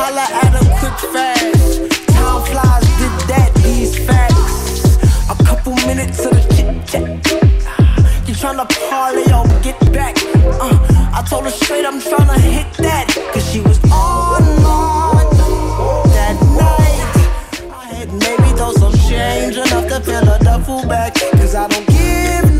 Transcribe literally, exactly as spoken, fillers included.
Holla at her quick fast. Time flies, did that, these facts. A couple minutes of the chit chat. You tryna parlay or get back? Uh, I told her straight I'm tryna hit that. Cause she was on on that night. I had maybe throw some change enough to fill her duffel bag. Cause I don't give